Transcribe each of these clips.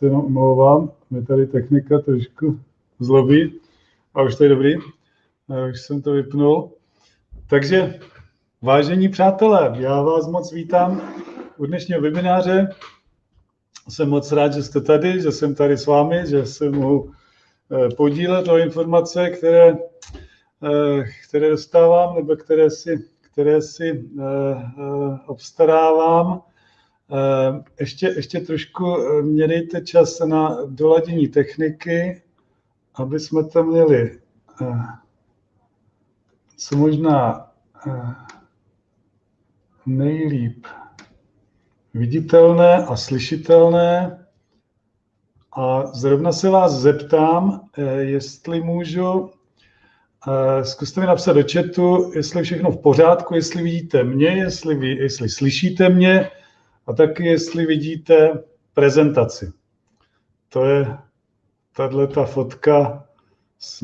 se jenom omlouvám, mě tady technika trošku zlobí. A už to je dobrý, už jsem to vypnul. Takže, vážení přátelé, já vás moc vítám u dnešního webináře. Jsem moc rád, že jste tady, že jsem tady s vámi, že se mohu podílet o informace, které dostávám nebo které si obstarávám. Ještě trošku mě dejte čas na doladění techniky, aby jsme to měli co možná nejlíp viditelné a slyšitelné. A zrovna se vás zeptám, jestli můžu, zkuste mi napsat do chatu, jestli všechno v pořádku, jestli vidíte mě, jestli slyšíte mě a taky jestli vidíte prezentaci. To je tato fotka s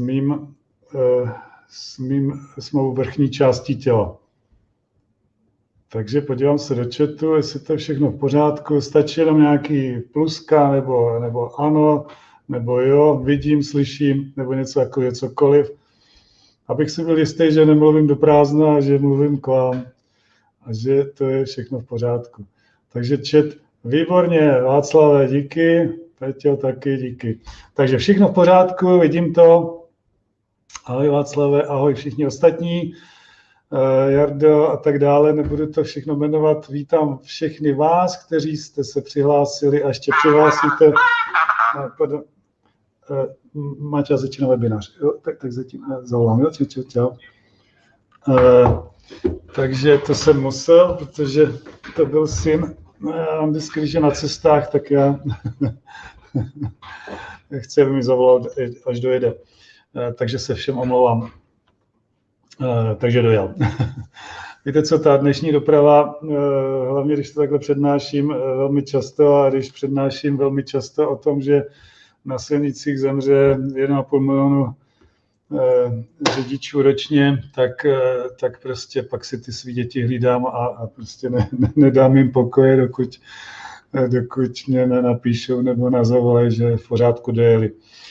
mou vrchní částí těla. Takže podívám se do chatu, jestli to je všechno v pořádku. Stačí jenom nějaký pluska, nebo ano, nebo jo, vidím, slyším, nebo něco jako cokoliv. Abych si byl jistý, že nemluvím do prázdna, že mluvím k vám a že to je všechno v pořádku. Takže chat, výborně, Václave, díky, Peťo, taky díky. Takže všechno v pořádku, vidím to. Ahoj Václave, ahoj všichni ostatní, Jardo a tak dále, nebudu to všechno jmenovat. Vítám všechny vás, kteří jste se přihlásili a ještě přihlásíte. Máte začíná webinář. Jo, tak zatím zavolám. Jo, čau. Takže to jsem musel, protože to byl syn. On vždycky, když je na cestách, tak já chci, aby mi zavolal, až dojede. Takže se všem omlouvám. Takže dojel. Víte co, ta dnešní doprava, hlavně když to takhle přednáším velmi často a když přednáším velmi často o tom, že na silnicích zemře 1,5 milionu řidičů ročně, tak prostě pak si ty svý děti hlídám a prostě nedám jim pokoje, dokud mě nenapíšou nebo nazavolají, že v pořádku dojeli.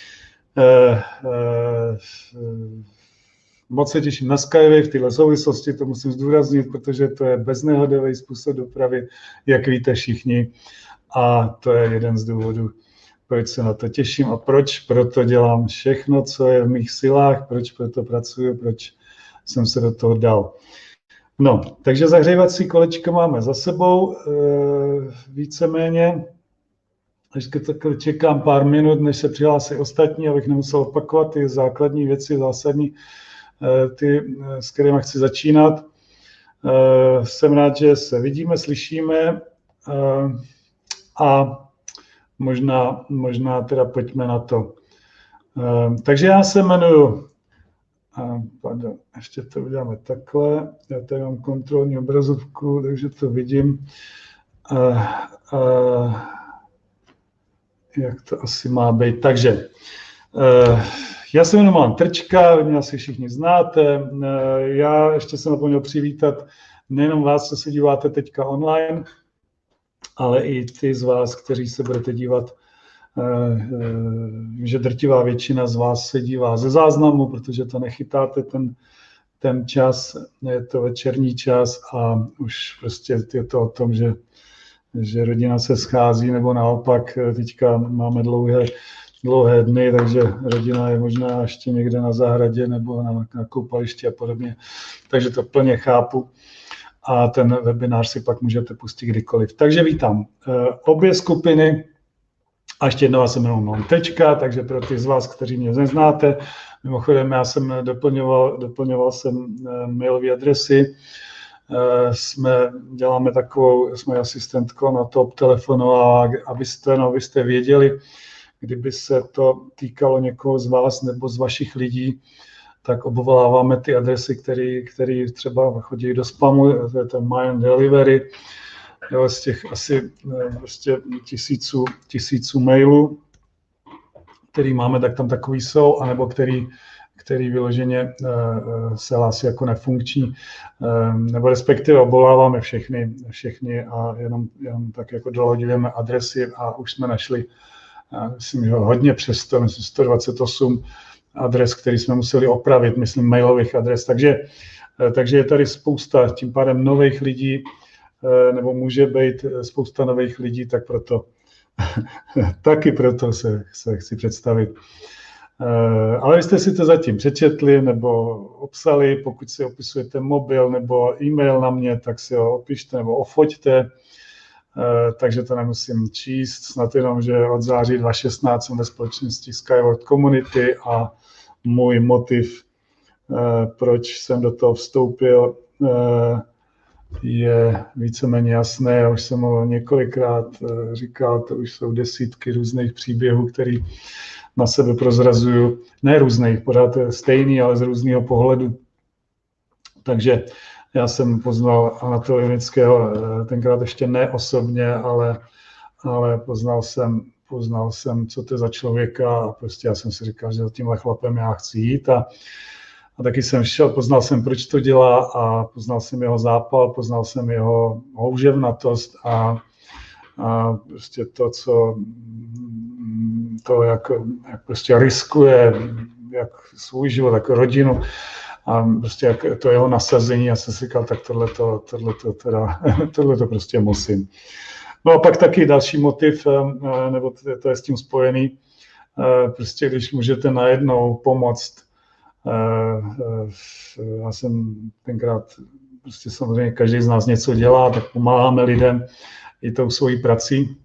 Moc se těším na Skyway v této souvislosti, to musím zdůraznit, protože to je beznehodový způsob dopravy, jak víte všichni. A to je jeden z důvodů, proč se na to těším a proč proto dělám všechno, co je v mých silách, proč proto pracuji, proč jsem se do toho dal. No, takže zahřívací kolečko máme za sebou, víceméně. Ještě takhle čekám pár minut, než se přihlásí ostatní, abych nemusel opakovat ty základní věci, zásadní, ty, s kterými chci začínat. Jsem rád, že se vidíme, slyšíme a možná teda pojďme na to. Takže já se jmenuji, pardon, ještě to uděláme takhle, já tady mám kontrolní obrazovku, takže to vidím. Jak to asi má být. Takže já se jmenuji Trčka, mě asi všichni znáte. Já ještě jsem zapomněl přivítat nejenom vás, co se díváte teďka online, ale i ty z vás, kteří se budete dívat, že drtivá většina z vás se dívá ze záznamu, protože to nechytáte ten čas, je to večerní čas a už prostě je to o tom, že rodina se schází, nebo naopak teďka máme dlouhé dny, takže rodina je možná ještě někde na zahradě nebo na koupališti a podobně. Takže to plně chápu a ten webinář si pak můžete pustit kdykoliv. Takže vítám obě skupiny a ještě jednou se jmenuji Tečka, takže pro ty z vás, kteří mě neznáte, mimochodem já jsem doplňoval jsem mailové adresy, děláme takovou, jsme asistentkou na top telefonu a abyste věděli, kdyby se to týkalo někoho z vás nebo z vašich lidí, tak obvoláváme ty adresy, které třeba chodí do spamu, to je ten Mayan Delivery, jo, z těch asi prostě tisíců mailů, který máme, tak tam takový jsou, anebo který vyloženě se hlásí jako nefunkční, nebo respektive obvoláváme všechny a jenom tak jako doladíme adresy a už jsme našli myslím, že hodně přes 128 adres, který jsme museli opravit, myslím mailových adres, takže je tady spousta, tím pádem nových lidí, nebo může být spousta nových lidí, tak proto taky proto se chci představit. Ale vy jste si to zatím přečetli nebo obsali, pokud si opisujete mobil nebo e-mail na mě, tak si ho opište nebo ofoťte, takže to nemusím číst, snad jenom, že od září 2016 jsem ve společnosti Skyward Community a můj motiv, proč jsem do toho vstoupil, je víceméně jasné. Já už jsem ho několikrát říkal, to už jsou desítky různých příběhů, který na sebe prozrazuju. Ne různých, pořád je stejný, ale z různého pohledu. Takže já jsem poznal Anatola Junického, tenkrát ještě ne osobně, ale poznal jsem, co to je za člověka a prostě já jsem si říkal, že za tímhle chlapem já chci jít a taky jsem šel, poznal jsem, proč to dělá a poznal jsem jeho zápal, poznal jsem jeho houževnatost a prostě jak prostě riskuje, jak svůj život, jako rodinu a prostě jak to jeho nasazení, já jsem si říkal, tak tohleto prostě musím. No a pak taky další motiv, nebo to je s tím spojený, prostě když můžete najednou pomoct. Já jsem tenkrát, prostě samozřejmě každý z nás něco dělá, tak pomáháme lidem i tou svojí prací.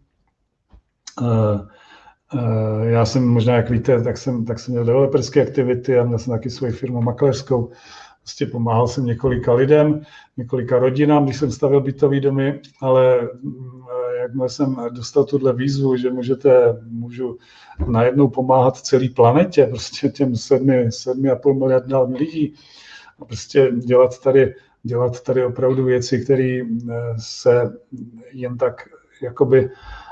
Já jsem možná, jak víte, tak jsem měl developerské aktivity a měl jsem taky svoji firmu makléřskou. Prostě pomáhal jsem několika lidem, několika rodinám, když jsem stavěl bytový domy, ale jakmile jsem dostal tuhle výzvu, že můžu najednou pomáhat celé planetě, prostě těm 7,5 miliard lidí a prostě dělat tady opravdu věci, které se jen tak jakoby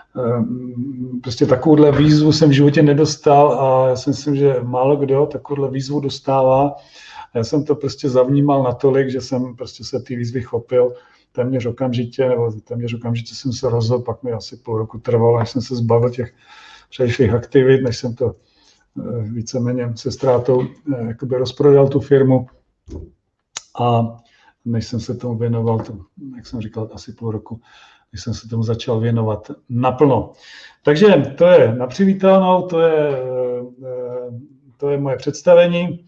prostě takovouhle výzvu jsem v životě nedostal a já si myslím, že málo kdo takovouhle výzvu dostává. Já jsem to prostě zavnímal natolik, že jsem prostě se té výzvy chopil téměř okamžitě jsem se rozhodl, pak mi asi půl roku trvalo, než jsem se zbavil těch předešlých aktivit, než jsem to víceméně se ztrátou jakoby rozprodal tu firmu a než jsem se tomu věnoval, jak jsem říkal, asi půl roku, když jsem se tomu začal věnovat naplno. Takže to je na přivítanou, to je moje představení.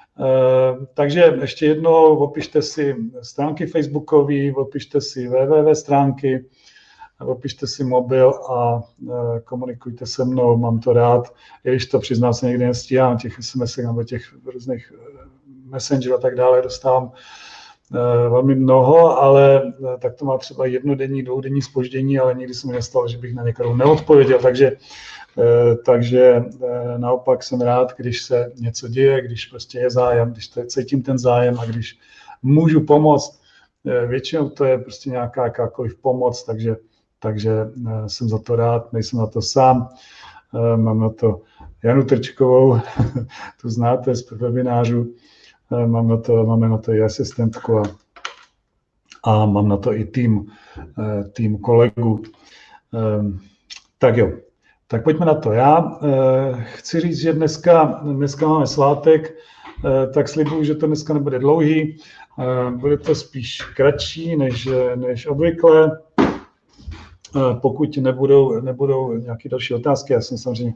Takže ještě jednou opište si stránky facebookové, opište si www stránky, opište si mobil a komunikujte se mnou, mám to rád. I když to přiznám se někdy nestíhám, těch SMS nebo těch různých messengerů a tak dále dostávám velmi mnoho, ale tak to má třeba jednodenní, dvoudenní zpoždění, ale nikdy se mi nestalo, že bych na někoho neodpověděl, takže naopak jsem rád, když se něco děje, když prostě je zájem, když cítím ten zájem a když můžu pomoct. Většinou to je prostě nějaká jakákoliv pomoc, takže jsem za to rád, nejsem na to sám. Mám na to Janu Trčkovou, tu znáte z webinářů, máme na to i asistentku a mám na to i tým kolegů. Tak jo. Tak pojďme na to. Já chci říct, že dneska máme svátek, tak slibuju, že to dneska nebude dlouhý. Bude to spíš kratší než obvykle. Pokud nebudou nějaké další otázky, já jsem samozřejmě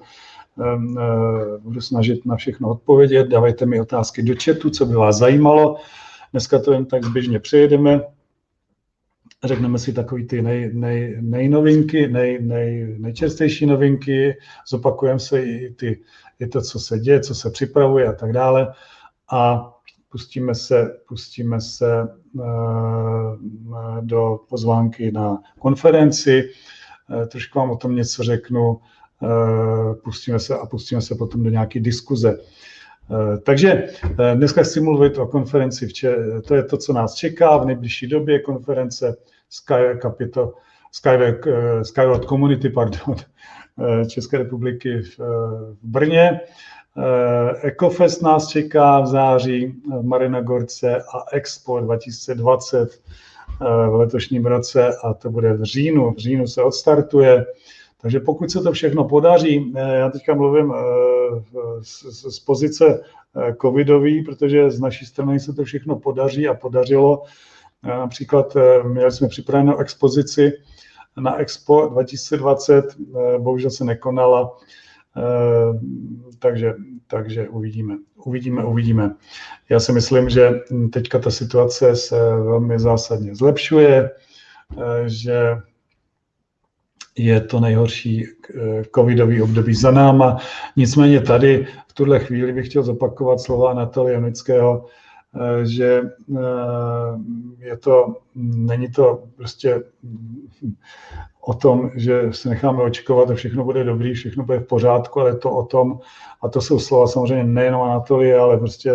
budu snažit na všechno odpovědět. Dávejte mi otázky do chatu, co by vás zajímalo. Dneska to jen tak zběžně přejedeme. Řekneme si takový ty nejnovinky, nejčerstvější novinky, zopakujeme se i to, co se děje, co se připravuje a tak dále a pustíme se do pozvánky na konferenci, trošku vám o tom něco řeknu, pustíme se potom do nějaké diskuze. Takže dneska chci mluvit o konferenci, to je to, co nás čeká v nejbližší době, konference Skyward Community České republiky v Brně. Ecofest nás čeká v září v Marina Gorce a Expo 2020 v letošním roce a to bude v říjnu. V říjnu se odstartuje, Takže pokud se to všechno podaří, já teďka mluvím z pozice covidový, protože z naší strany se to všechno podaří a podařilo. Například měli jsme připravenou expozici na Expo 2020, bohužel se nekonala, takže uvidíme. Já si myslím, že teďka ta situace se velmi zásadně zlepšuje, že je to nejhorší covidový období za náma. Nicméně tady v tuhle chvíli bych chtěl zopakovat slova Anatolia Jonického, že není to prostě o tom, že se necháme očekovat a všechno bude dobrý, všechno bude v pořádku, ale je to o tom, a to jsou slova samozřejmě nejenom Anatolie, ale prostě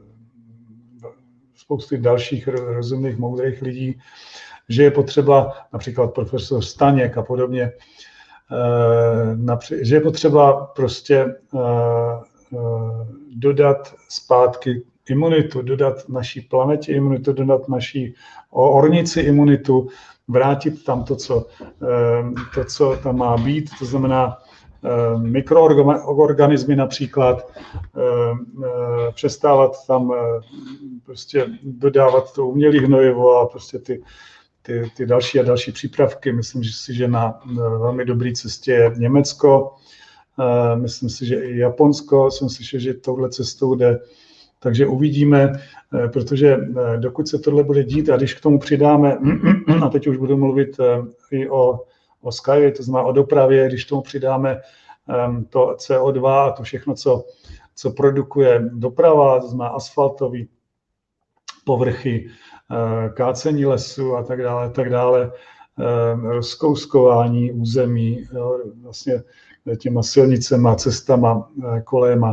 spousty dalších rozumných, moudrých lidí, že je potřeba, například profesor Staněk a podobně, že je potřeba prostě dodat zpátky imunitu, dodat naší planetě imunitu, dodat naší ornici imunitu, vrátit tam to, co tam má být, to znamená mikroorganismy například, přestávat tam prostě dodávat to umělé hnojivo a prostě ty další a další přípravky. Myslím si, že na velmi dobré cestě je Německo, myslím si, že i Japonsko, jsem slyšel, že touhle cestou jde. Takže uvidíme, protože dokud se tohle bude dít a když k tomu přidáme, a teď už budu mluvit i o Skyway, to znamená o dopravě, když k tomu přidáme to CO2 a to všechno, co produkuje doprava, to znamená asfaltový povrchy, kácení lesu a tak dále, rozkouskování území, vlastně těma silnicema, cestama, kolejema,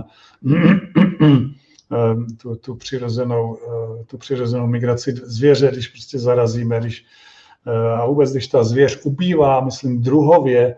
tu přirozenou migraci zvěře, když prostě zarazíme, a vůbec když ta zvěř ubývá, myslím druhově,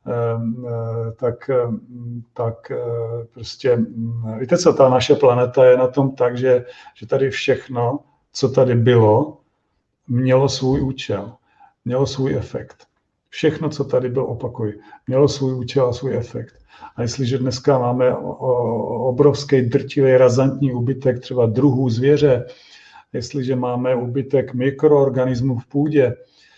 tak prostě, víte co, ta naše planeta je na tom tak, že tady všechno, co tady bylo, mělo svůj účel, mělo svůj efekt. Všechno, co tady bylo, opakuji, mělo svůj účel a svůj efekt. A jestliže dneska máme obrovský, drtivý, razantní úbytek třeba druhů zvěře, jestliže máme úbytek mikroorganismů v půdě,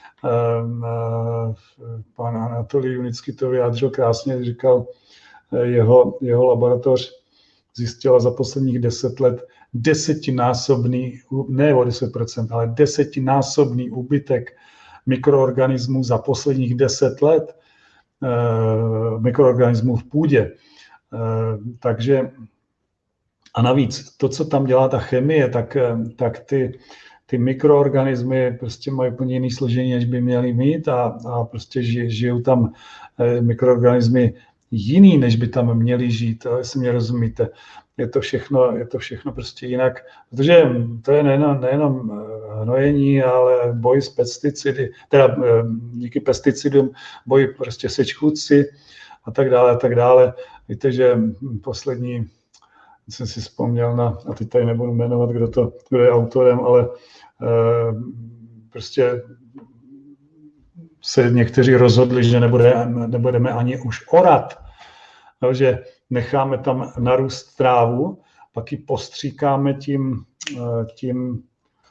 pan Anatolij Junický to vyjádřil krásně, říkal, jeho laboratoř zjistila za posledních 10 let desetinásobný, ne o 10%, ale desetinásobný úbytek mikroorganismů za posledních 10 let, mikroorganismů v půdě. Takže a navíc to, co tam dělá ta chemie, tak ty mikroorganismy prostě mají úplně jiný složení, než by měly mít a prostě žijou tam mikroorganismy jiný, než by tam měli žít, jestli mě rozumíte. Je to všechno prostě jinak, protože to je nejenom hnojení, ale boj s pesticidy, teda díky pesticidům boj prostě se škůdci a tak dále. Víte, že poslední, jsem si vzpomněl a teď tady nebudu jmenovat, kdo je autorem, ale prostě se někteří rozhodli, že nebudeme ani už orat, že necháme tam narůst trávu, pak ji postříkáme tím,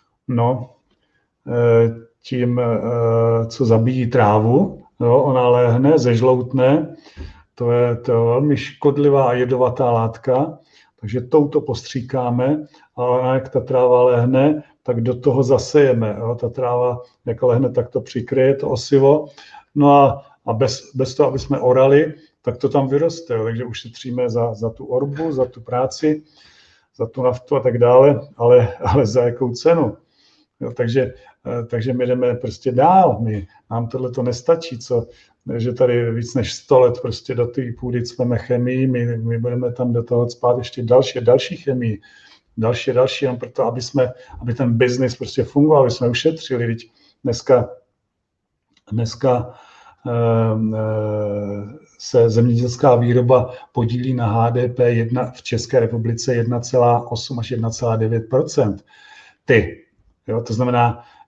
co zabíjí trávu. Jo, ona léhne, zežloutne, to je velmi škodlivá a jedovatá látka, takže touto postříkáme, ale jak ta tráva léhne, tak do toho zasejeme. Jo. Ta tráva, jak lehne, tak to přikryje, to osivo. No a bez toho, aby jsme orali, tak to tam vyroste. Jo. Takže ušetříme za tu orbu, za tu práci, za tu naftu a tak dále, ale za jakou cenu. Jo. Takže my jdeme prostě dál. Nám tohle to nestačí, že tady víc než 100 let prostě do té půdy cveme chemii, my budeme tam do toho cpát ještě další chemii, další, jen proto, aby ten biznis prostě fungoval, aby jsme ušetřili. Teď dneska se zemědělská výroba podílí na HDP v České republice 1,8 až 1,9%. Jo, to znamená,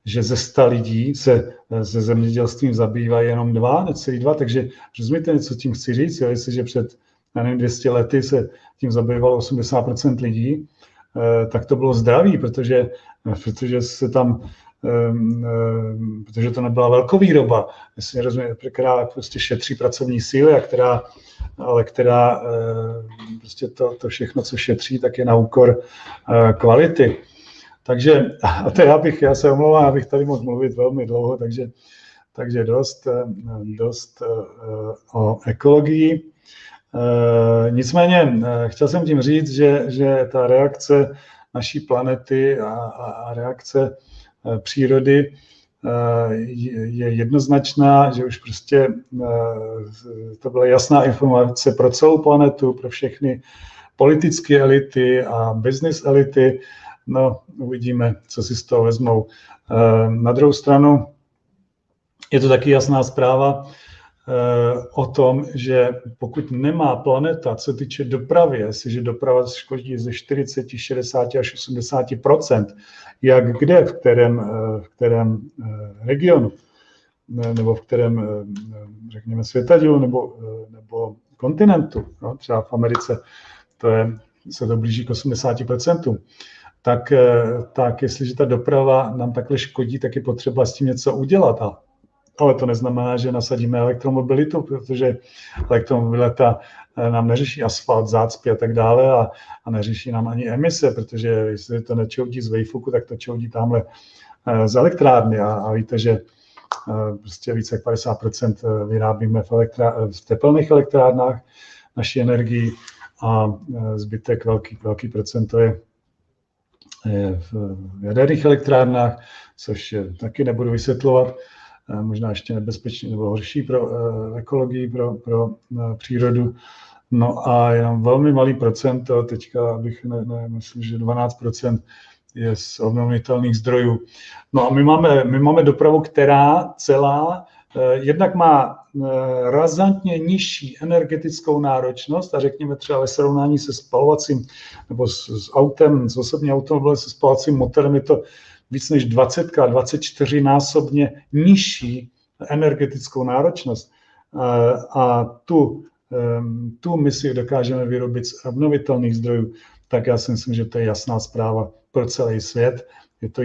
že ze 100 lidí se zemědělstvím zabývají jenom 2, necelý 2, takže rozumíte, co tím chci říct, jo? Jestliže před 200 lety se tím zabývalo 80% lidí, tak to bylo zdraví, protože se tam, protože to nebyla velkovýroba, která prostě šetří pracovní síly, ale která prostě to všechno, co šetří, tak je na úkor kvality. Takže a to já se omlouvám, abych tady mohl mluvit velmi dlouho, takže dost o ekologii. Nicméně chtěl jsem tím říct, že ta reakce naší planety a reakce přírody je jednoznačná, že už prostě to byla jasná informace pro celou planetu, pro všechny politické elity a business elity. No, uvidíme, co si z toho vezmou. Na druhou stranu je to taky jasná zpráva o tom, že pokud nemá planeta, co týče dopravy, jestliže doprava škodí ze 40, 60 až 80%, jak kde, v kterém regionu, nebo v kterém, řekněme, světadílu, nebo kontinentu, no, třeba v Americe se to blíží k 80%, tak jestliže ta doprava nám takhle škodí, tak je potřeba s tím něco udělat. Ale to neznamená, že nasadíme elektromobilitu, protože elektromobilita nám neřeší asfalt, zácpy a tak dále a neřeší nám ani emise, protože jestli to nečoudí z vejfuku, tak to čoudí tamhle z elektrárny a víte, že prostě více jak 50% vyrábíme v tepelných elektrárnách naší energii a zbytek velký procento je v jaderných elektrárnách, což taky nebudu vysvětlovat, možná ještě nebezpečný nebo horší pro ekologii, pro přírodu. No a jenom velmi malý procento, teďka bych myslím, že 12% je z obnovitelných zdrojů. No a my máme dopravu, která celá jednak má razantně nižší energetickou náročnost a řekněme třeba ve srovnání se spalovacím nebo s autem, s osobním automobilem, se spalovacím motorem je to víc než 24násobně nižší energetickou náročnost. A tu my si dokážeme vyrobit z obnovitelných zdrojů, tak já si myslím, že to je jasná zpráva pro celý svět. Je to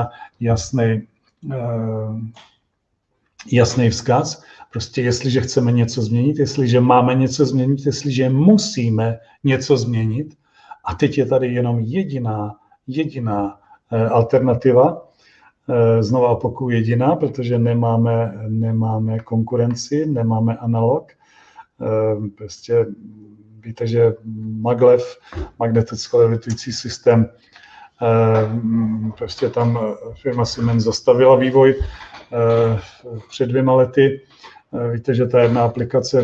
jasný vzkaz. Prostě jestliže chceme něco změnit, jestliže máme něco změnit, jestliže musíme něco změnit, a teď je tady jenom jediná alternativa, znovu opakuju jediná, protože nemáme konkurenci, nemáme analog. Prostě víte, že maglev, magneticko-levitující systém, prostě tam firma Siemens zastavila vývoj před 2 lety. Víte, že ta jedna aplikace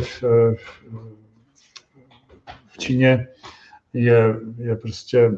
v Číně je prostě,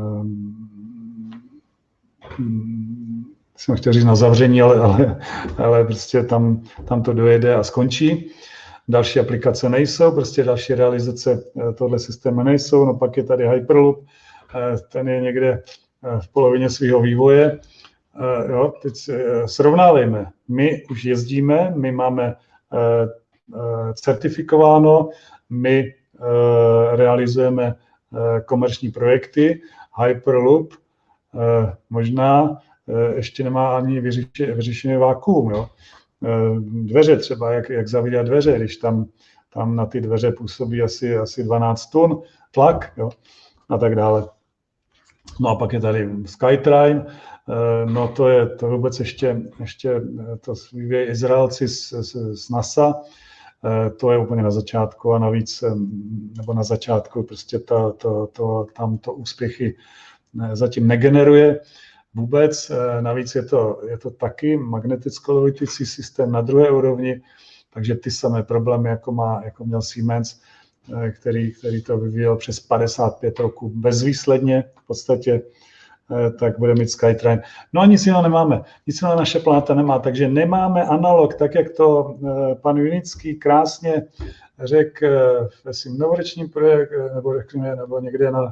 jsem chtěl říct na zavření, ale prostě tam to dojede a skončí. Další aplikace nejsou, prostě další realizace tohle systému nejsou. No pak je tady Hyperloop, ten je někde v polovině svého vývoje. Jo, teď srovnávejme. My už jezdíme, my máme certifikováno, my realizujeme komerční komerční Hyperloop možná ještě nemá ani vyřešený vákuum. Jo. Dveře třeba, jak zavírat dveře, když tam na ty dveře působí asi 12 tun tlak, jo, a tak dále. No a pak je tady Skytrain, no to vůbec ještě to vyvíjí Izraelci z NASA, to je úplně na začátku a navíc, nebo na začátku prostě tam to úspěchy zatím negeneruje vůbec, navíc je to taky magneticko-levitující systém na druhé úrovni, takže ty samé problémy, jako měl Siemens, který to vyvíjel přes 55 roků bezvýsledně v podstatě, tak bude mít Skytrain. No a nic jiného nemáme, nic jiného naše planeta nemá, takže nemáme analog, tak jak to pan Junický krásně řekl ve svým novoročním projektu, nebo někde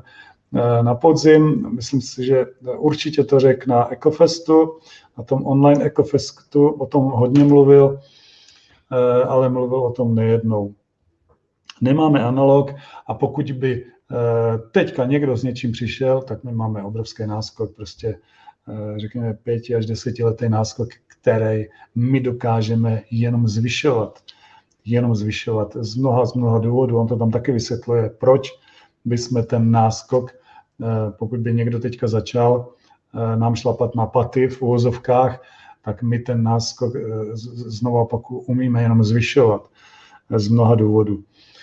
na podzim. Myslím si, že určitě to řekl na Ecofestu, na tom online Ecofestu, o tom hodně mluvil, ale mluvil o tom nejednou. Nemáme analog a pokud by teďka někdo s něčím přišel, tak my máme obrovský náskok, prostě řekněme 5 až 10 letý náskok, který my dokážeme jenom zvyšovat z mnoha důvodů. On to tam taky vysvětluje, proč bychom ten náskok, pokud by někdo teďka začal nám šlapat na paty v uvozovkách, tak my ten náskok znovu opakuju umíme jenom zvyšovat z mnoha důvodů.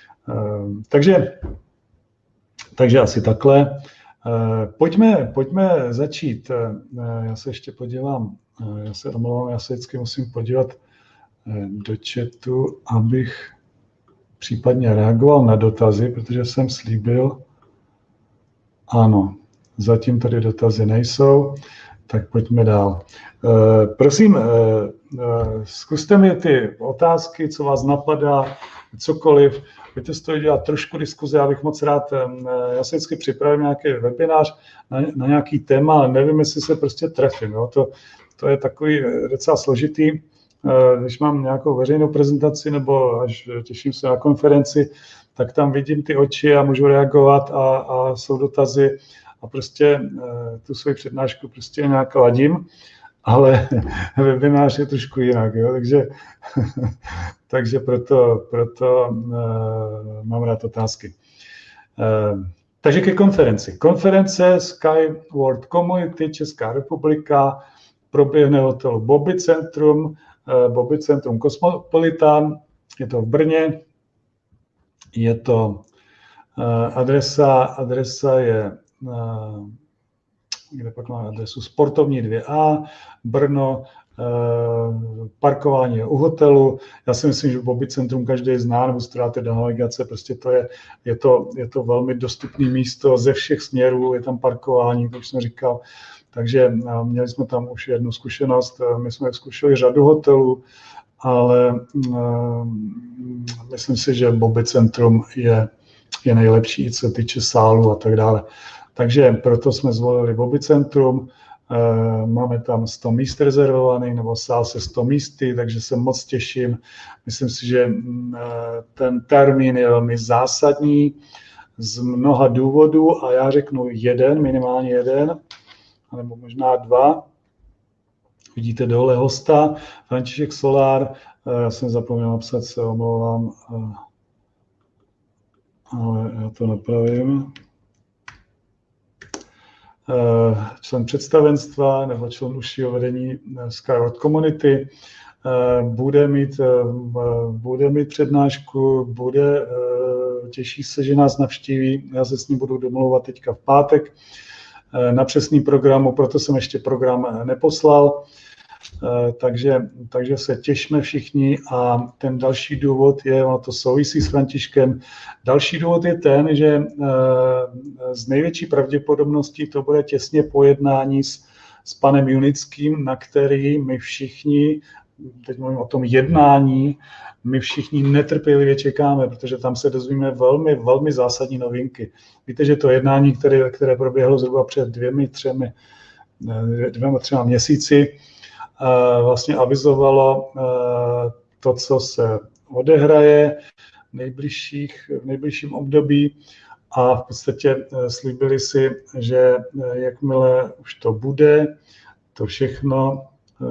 Takže asi takhle. Pojďme začít. Já se ještě podívám, já se omlouvám, já se vždycky musím podívat do chatu, abych případně reagoval na dotazy, protože jsem slíbil. Ano, zatím tady dotazy nejsou, tak pojďme dál. Prosím, zkuste mi ty otázky, co vás napadá, cokoliv. Pojďte si to dělat trošku diskuze, já bych moc rád, já se vždycky připravím nějaký webinář na nějaký téma, ale nevím, jestli se prostě trefím. Jo? To je takový docela složitý, když mám nějakou veřejnou prezentaci nebo až těším se na konferenci, tak tam vidím ty oči a můžu reagovat a jsou dotazy a prostě tu svoji přednášku prostě nějak ladím, ale webinář je trošku jinak, jo? Takže proto mám rád otázky. Takže ke konferenci. Konference Sky World Community Česká republika proběhne v hotelu Bobby Centrum Cosmopolitan, je to v Brně, je to adresa je, kde pak máme adresu, Sportovní 2A, Brno, parkování je u hotelu. Já si myslím, že Bobby Centrum každý zná, nebo studáte do navigace, prostě je to velmi dostupné místo ze všech směrů, je tam parkování, to už jsem říkal. Takže měli jsme tam už jednu zkušenost, my jsme zkušeli řadu hotelů, ale myslím si, že Bobby Centrum je nejlepší, co se týče sálu a tak dále. Takže proto jsme zvolili Bobby Centrum, máme tam 100 míst rezervovaných, nebo sál se 100 místy, takže se moc těším. Myslím si, že ten termín je velmi zásadní z mnoha důvodů a já řeknu minimálně jeden, nebo možná 2. Vidíte dole hosta, František Solár, já jsem zapomněl napsat, se omlouvám, ale já to napravím. Člen představenstva nebo člen užšího vedení Skyward Community, bude mít přednášku, těší se, že nás navštíví, já se s ním budu domlouvat teďka v pátek na přesný programu, proto jsem ještě program neposlal, takže se těšíme všichni a ten další důvod je, ono to souvisí s Františkem, další důvod je ten, že z největší pravděpodobností to bude těsně po jednání s panem Junickým, na který my všichni, teď mluvím o tom jednání, my všichni netrpělivě čekáme, protože tam se dozvíme velmi, velmi zásadní novinky. Víte, že to jednání, které proběhlo zhruba před 2-3 měsíci, vlastně avizovalo to, co se odehraje v nejbližším období a v podstatě slíbili si, že jakmile už to bude, to všechno,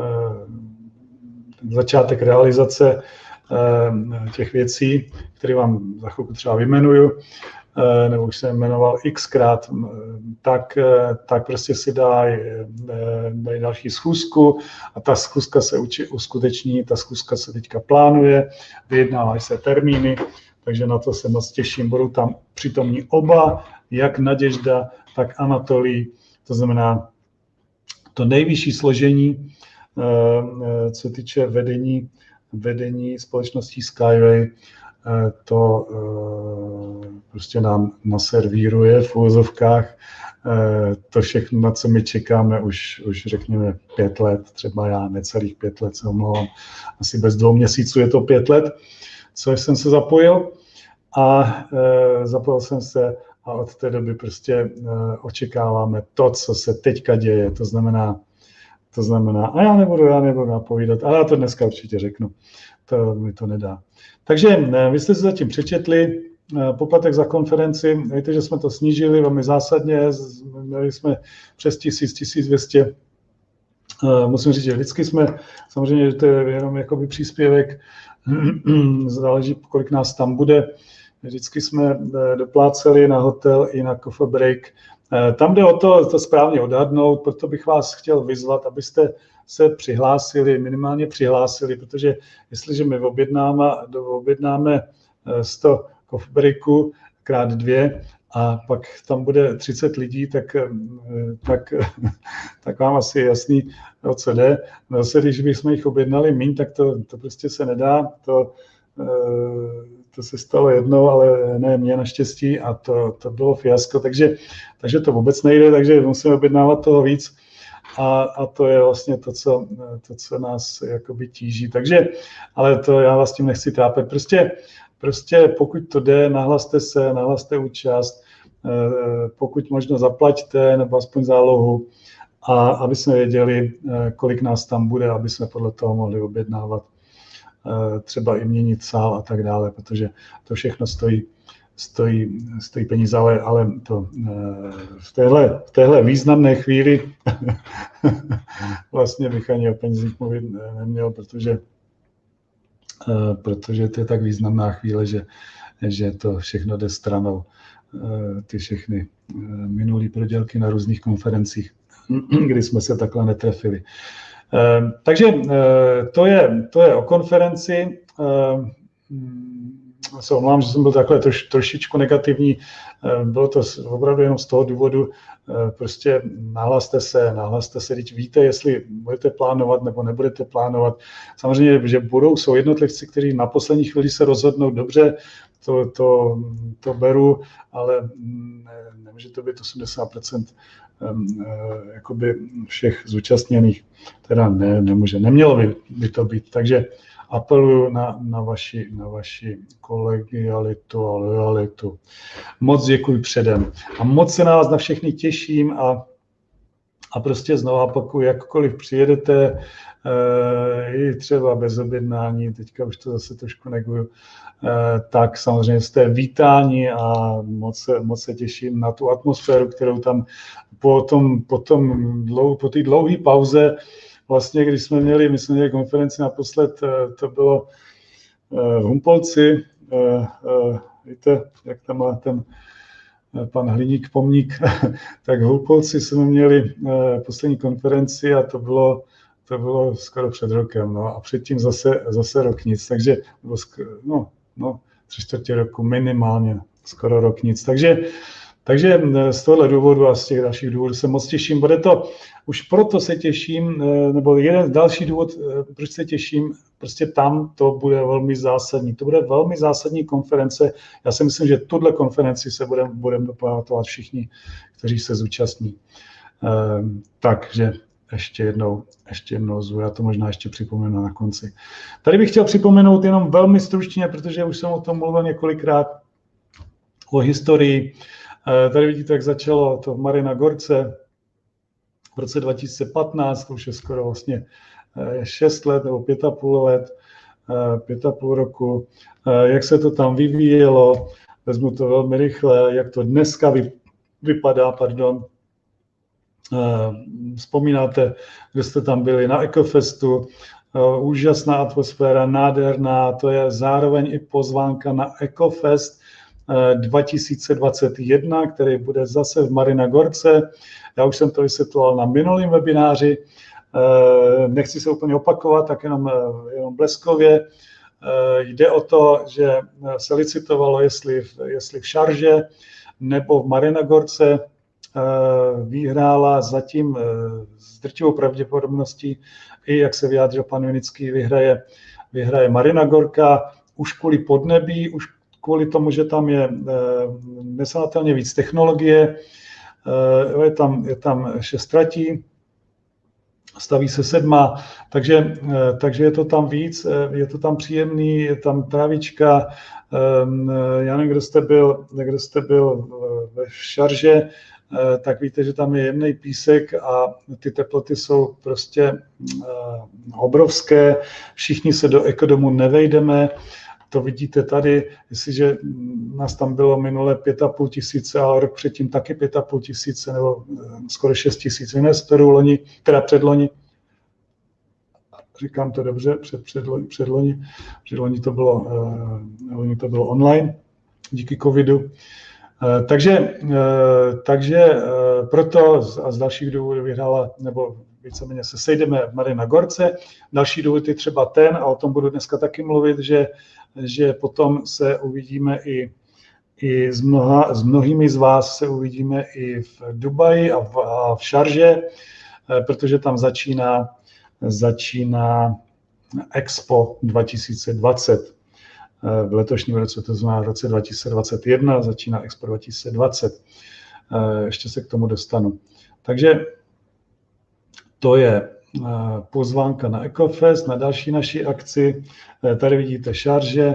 začátek realizace těch věcí, které vám za chvilku třeba vyjmenuju, nebo už jsem jmenoval xkrát, tak prostě si dají další schůzku a ta schůzka se uskuteční, ta schůzka se teďka plánuje, vyjednávají se termíny, takže na to se moc těším. Budou tam přítomní oba, jak Naděžda, tak Anatolij, to znamená to nejvyšší složení, co týče vedení společností Skyway, to prostě nám naservíruje v uvozovkách to všechno, na co my čekáme už řekněme 5 let, třeba já necelých 5 let se omlouvám, asi bez 2 měsíců je to 5 let, co jsem se zapojil a zapojil jsem se a od té doby prostě očekáváme to, co se teďka děje. To znamená, a já nebudu napovídat, ale já to dneska určitě řeknu. To mi to nedá. Takže vy jste si zatím přečetli poplatek za konferenci. Víte, že jsme to snížili velmi zásadně. Měli jsme přes 1200. Musím říct, že vždycky jsme, samozřejmě, že to je jenom jakoby příspěvek, záleží, kolik nás tam bude. Vždycky jsme dopláceli na hotel i na coffee break. Tam jde o to správně odhadnout, proto bych vás chtěl vyzvat, abyste se minimálně přihlásili, protože jestliže my objednáme 100 coffee breaků krát 2 a pak tam bude 30 lidí, tak vám asi je jasný, o co jde. Zase, když bychom jich objednali míň, tak to prostě se nedá. To se stalo jednou, ale ne mně naštěstí a to bylo fiasko, takže to vůbec nejde, takže musíme objednávat toho víc a to je vlastně to, co nás jakoby tíží. Takže, ale to já vás tím nechci trápit. Prostě pokud to jde, nahlaste účast, pokud možno zaplaťte nebo aspoň zálohu, a aby jsme věděli, kolik nás tam bude, aby jsme podle toho mohli objednávat, třeba i měnit sál a tak dále, protože to všechno stojí peníze, ale to v téhle významné chvíli vlastně bych ani o penězích mluvit neměl, protože to je tak významná chvíle, že to všechno jde stranou. Ty všechny minulý prodělky na různých konferencích, kdy jsme se takhle netrefili. Takže to je o konferenci. Se omlouvám, že jsem byl takhle trošičku negativní. Bylo to opravdu jenom z toho důvodu, prostě nahlaste se, teď víte, jestli budete plánovat nebo nebudete plánovat. Samozřejmě, že jsou jednotlivci, kteří na poslední chvíli se rozhodnou, dobře, to beru, ale nemůže to být 80% jakoby všech zúčastněných. Teda nemůže, nemělo by to být, takže apeluju na vaši kolegialitu a lojalitu. Moc děkuji předem a moc se na vás na všechny těším a prostě znovu opakuju, jakkoliv přijedete, i třeba bez objednání, teďka už to zase trošku neguju, tak samozřejmě jste vítáni a moc se těším na tu atmosféru, kterou tam po té dlouhé pauze, vlastně, když jsme měli konferenci naposled, to bylo v Humpolci, víte, jak tam má ten pan Hliník pomník, tak v Humpolci jsme měli poslední konferenci a to bylo skoro před rokem, no a předtím zase rok nic, takže bylo 3/4 roku minimálně, skoro rok nic, takže z tohohle důvodu a z těch dalších důvodů se moc těším. Bude to, už proto se těším, nebo jeden další důvod, proč se těším, prostě tam to bude velmi zásadní. To bude velmi zásadní konference. Já si myslím, že tuhle konferenci se budeme dopamatovat všichni, kteří se zúčastní. Takže ještě jednou zvu, já to možná ještě připomenu na konci. Tady bych chtěl připomenout jenom velmi stručně, protože už jsem o tom mluvil několikrát, o historii. Tady vidíte, jak začalo to v Marina Gorce v roce 2015, to už je skoro vlastně 6 let nebo 5,5 let, 5,5 roku, jak se to tam vyvíjelo, vezmu to velmi rychle, jak to dneska vypadá, vzpomínáte, kde jste tam byli na Ecofestu, úžasná atmosféra, nádherná, to je zároveň i pozvánka na Ecofest 2021, který bude zase v Marina Gorce. Já už jsem to vysvětloval na minulém webináři, nechci se úplně opakovat, tak jenom bleskově. Jde o to, že se licitovalo, jestli v Šarže nebo v Marina Gorce. Vyhrála zatím s drtivou pravděpodobností, i jak se vyjádřil pan Vinický, vyhraje Marina Gorka, už kvůli podnebí, už kvůli tomu, že tam je nesrovnatelně víc technologie, je tam 6 tratí, staví se 7, takže je to tam víc, je to tam příjemný, je tam trávička. Já nevím, kdo jste byl ve Šarže, tak víte, že tam je jemný písek a ty teploty jsou prostě obrovské. Všichni se do ekodomu nevejdeme. To vidíte tady, jestliže nás tam bylo minule 5,5 tisíce, ale rok předtím taky 5,5 tisíce, nebo skoro 6 tisíc investorů loni, teda předloni. Říkám to dobře, předloni to bylo online díky covidu. Takže proto a z dalších důvodů vyhrála, nebo víceméně se sejdeme v Marina Gorce. Další důvod je třeba ten, a o tom budu dneska taky mluvit, že potom se uvidíme i s mnohými z vás se uvidíme i v Dubaji a v Šarže, protože tam začíná Expo 2020. V letošním roce, to znamená v roce 2021, začíná Expo 2020. Ještě se k tomu dostanu. Takže to je pozvánka na EcoFest, na další naší akci. Tady vidíte Šarže,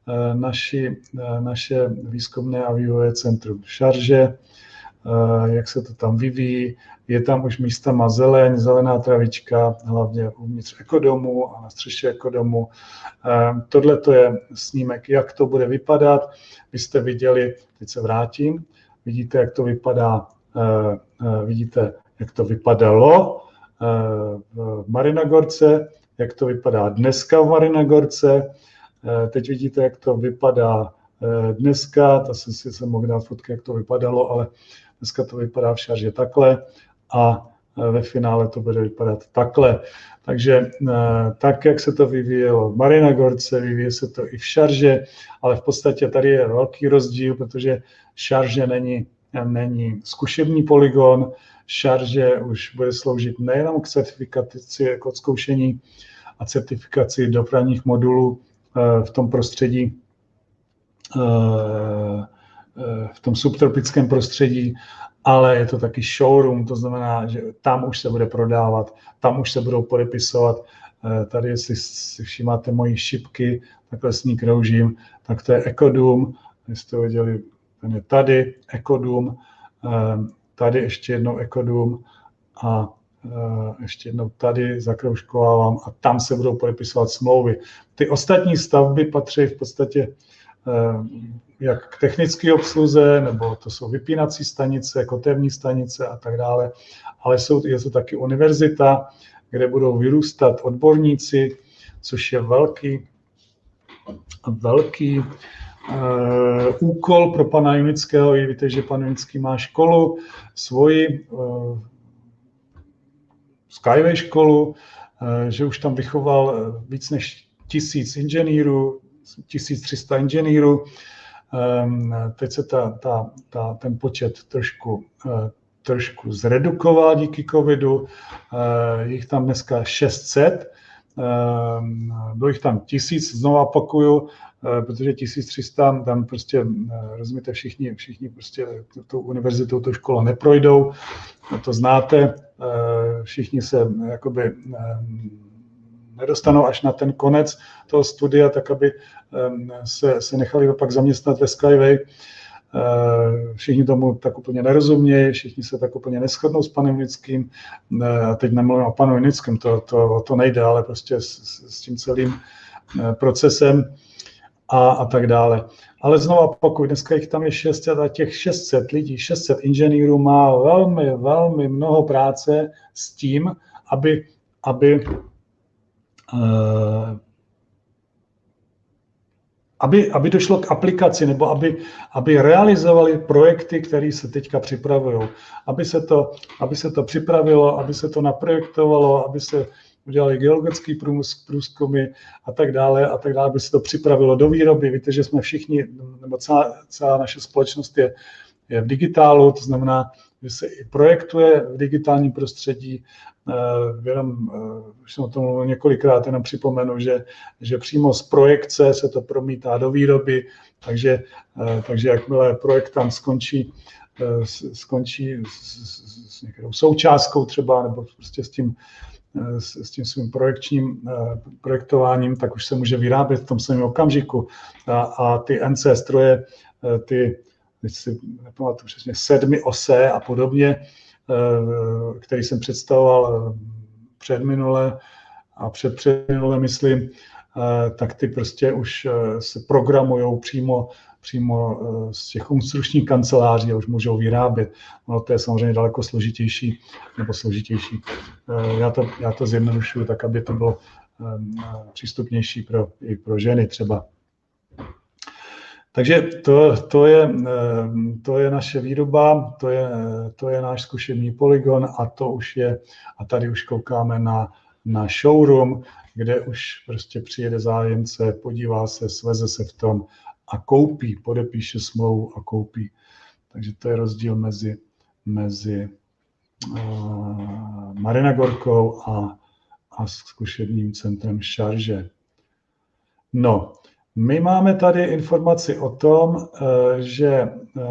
naše výzkumné a vývojové centrum Šarže, jak se to tam vyvíjí. Je tam už místama zelená travička, hlavně uvnitř ekodomu a na střeše ekodomu. Tohle to je snímek, jak to bude vypadat. Vy jste viděli, teď se vrátím, vidíte, jak to vypadá, vidíte, jak to vypadalo v Marina Gorce, jak to vypadá dneska v Marina Gorce. Teď vidíte, jak to vypadá dneska, to jsem mohl dát fotky, jak to vypadalo, ale dneska to vypadá v Šarže takhle a ve finále to bude vypadat takhle. Takže tak, jak se to vyvíjelo v Marina Gorce, vyvíjí se to i v Šarže, ale v podstatě tady je velký rozdíl, protože Šarže není zkušební polygon, Šarže už bude sloužit nejenom k certifikaci, jako k zkoušení a certifikaci dopravních modulů v tom prostředí, v tom subtropickém prostředí, ale je to taky showroom, to znamená, že tam už se bude prodávat, tam už se budou podepisovat. Tady, jestli si všimáte mojí šipky, takhle s ní kroužím, tak to je EcoDoom, jestli to viděli, ten je tady, EcoDoom, tady ještě jednou EcoDoom a ještě jednou tady zakroužkovávám a tam se budou podepisovat smlouvy. Ty ostatní stavby patří v podstatě jak k technické obsluze, nebo to jsou vypínací stanice, kotevní stanice a tak dále, ale je to taky univerzita, kde budou vyrůstat odborníci, což je velký úkol pro pana Junického. Víte, že pan Junický má školu, svoji Skyway školu, že už tam vychoval víc než 1000 inženýrů, 1300 inženýrů. Teď se ten počet trošku zredukoval díky covidu. Je jich tam dneska 600. Bylo jich tam 1000, znovu opakuju, protože 1300 tam prostě, rozumíte, všichni prostě tou univerzitou, tou školou neprojdou, to znáte, všichni se jakoby nedostanou až na ten konec toho studia, tak aby se nechali pak zaměstnat ve Skyway. Všichni tomu tak úplně nerozumějí, všichni se tak úplně neshodnou s panem Junickým. A teď nemluvím o panu Junickém, to nejde, ale prostě s tím celým procesem a tak dále. Ale znovu pokud dneska jich tam je 600 a těch 600 lidí, 600 inženýrů má velmi mnoho práce s tím, aby došlo k aplikaci, nebo aby realizovali projekty, které se teďka připravují. Aby se to připravilo, aby se to naprojektovalo, aby se udělali geologické průzkumy a tak dále, aby se to připravilo do výroby. Víte, že jsme všichni, nebo celá naše společnost je v digitálu, to znamená, že se i projektuje v digitálním prostředí. Už jsem o tom mluvil několikrát, jenom připomenu, že přímo z projekce se to promítá do výroby, takže jakmile projektant skončí s některou součástkou třeba, nebo prostě s tím s tím svým projektováním, tak už se může vyrábět v tom samém okamžiku. A ty NC stroje, teď si nepamatuju přesně, 7-osé a podobně, který jsem představoval předminule a předminule, myslím, tak ty prostě už se programujou přímo z těch konstrukčních kanceláří a už můžou vyrábět. No to je samozřejmě daleko složitější. Já to zjednodušuju tak, aby to bylo přístupnější i pro ženy třeba. Takže to je naše výroba, to je náš zkušební polygon a tady už koukáme na showroom, kde už prostě přijede zájemce, podívá se, sveze se v tom a koupí, podepíše smlouvu a koupí. Takže to je rozdíl mezi Marina Gorkou a zkušebním centrem Šarže. No, my máme tady informaci o tom, že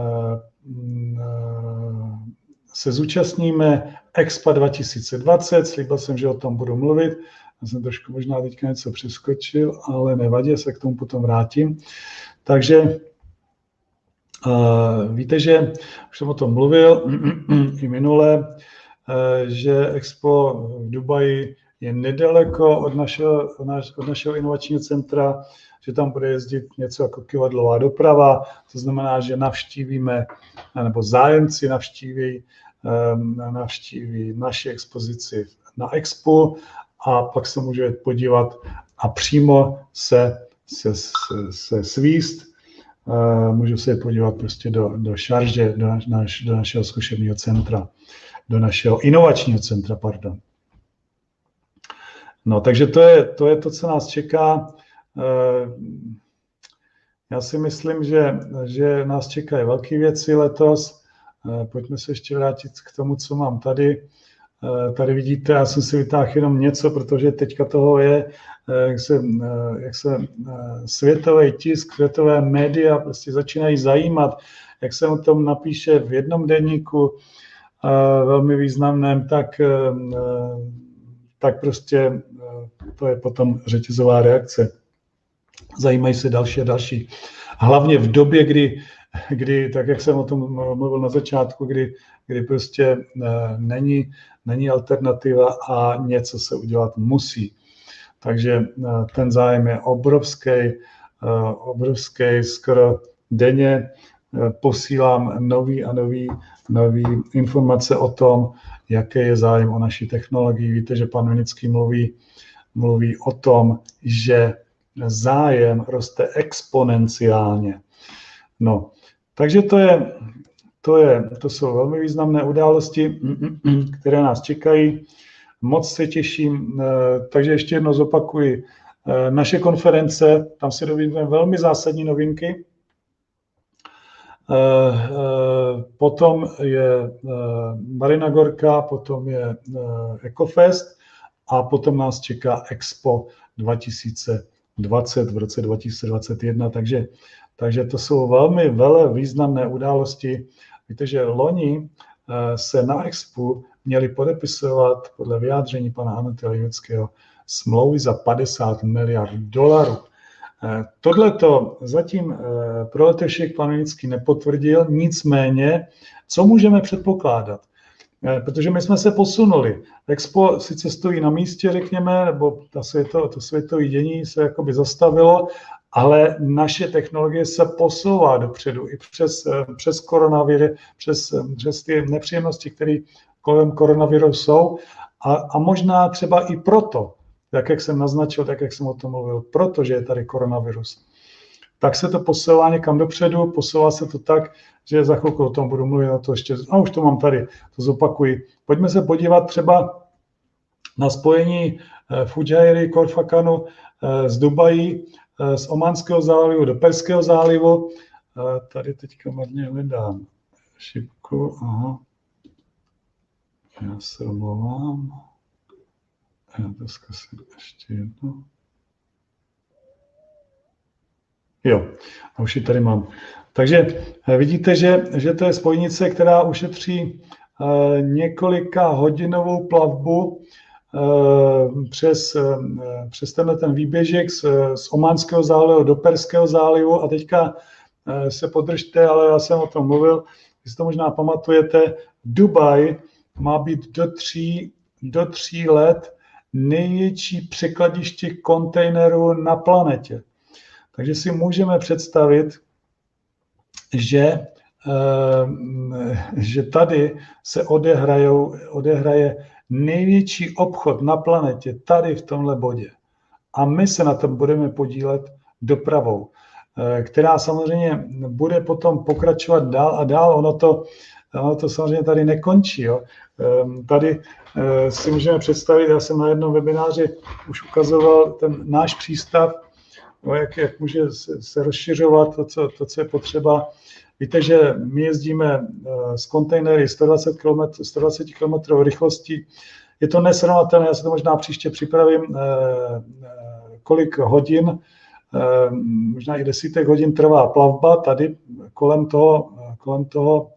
se zúčastníme Expo 2020, slíbil jsem, že o tom budu mluvit. Já jsem trošku možná teďka něco přeskočil, ale nevadí, se k tomu potom vrátím. Takže víte, že už jsem o tom mluvil i minule, že Expo v Dubaji je nedaleko od našeho inovačního centra, že tam bude jezdit něco jako kyvadlová doprava, to znamená, že navštívíme, nebo zájemci navštíví naši expozici na Expo a pak se může podívat a přímo se svíst. Můžu se podívat prostě do Šarže, do našeho zkušebního centra, do našeho inovačního centra, pardon. No, takže to je to, co nás čeká. Já si myslím, že nás čekají velké věci letos. Pojďme se ještě vrátit k tomu, co mám tady. Tady vidíte, já jsem si vytáhl jenom něco, protože teďka toho je, jak se světový tisk, světové média prostě začínají zajímat, jak se o tom napíše v jednom deníku velmi významném, tak prostě to je potom řetězová reakce. Zajímají se další a další. Hlavně v době, kdy, tak jak jsem o tom mluvil na začátku, kdy prostě není alternativa a něco se udělat musí. Takže ten zájem je obrovský, skoro denně posílám nový informace o tom, jaký je zájem o naší technologii. Víte, že pan Vinický mluví o tom, že zájem roste exponenciálně. No, takže to jsou velmi významné události, které nás čekají. Moc se těším, takže ještě jednou zopakuji. Naše konference, tam si dovíme velmi zásadní novinky. Potom je Marina Gorka, potom je Ecofest a potom nás čeká Expo 2020 v roce 2021, takže to jsou velmi významné události. Víte, že loni se na Expu měli podepisovat podle vyjádření pana Anatolína Linického smlouvy za $50 miliard. Tohleto zatím pro letošek pan Linický nepotvrdil, nicméně, co můžeme předpokládat? Protože my jsme se posunuli. Expo sice stojí na místě, řekněme, nebo to světové dění se jakoby zastavilo, ale naše technologie se posouvá dopředu i přes koronaviry, přes ty nepříjemnosti, které kolem koronaviru jsou a možná třeba i proto, tak jak jsem naznačil, tak jak jsem o tom mluvil, protože je tady koronavirus. Tak se to posouvá někam dopředu, posouvá se to tak, že za chvilku o tom budu mluvit, na to ještě, už to mám tady, to zopakuji. Pojďme se podívat třeba na spojení Fujairy, Korfakanu z Dubají, z Omanského zálivu do Perského zálivu. Tady teďka marně hledám šipku, aha. Já se omlouvám. Já to zkusím ještě jednou. Jo, a už ji tady mám. Takže vidíte, že to je spojnice, která ušetří několika hodinovou plavbu přes ten výběžek z Ománského zálivu do Perského zálivu a teďka se podržte, ale já jsem o tom mluvil, vy si to možná pamatujete, Dubaj má být do 3 let největší překladiště kontejnerů na planetě. Takže si můžeme představit, že tady se odehraje největší obchod na planetě, tady v tomhle bodě. A my se na tom budeme podílet dopravou, která samozřejmě bude potom pokračovat dál a dál. Ono to samozřejmě tady nekončí. Jo. Tady si můžeme představit, já jsem na jednom webináři už ukazoval ten náš přístav, no, jak může se rozšiřovat to, co je potřeba. Víte, že my jezdíme z kontejnery 120 km rychlostí. Je to nesrovnatelné, já se to možná příště připravím, kolik hodin, možná i desítek hodin trvá plavba tady kolem toho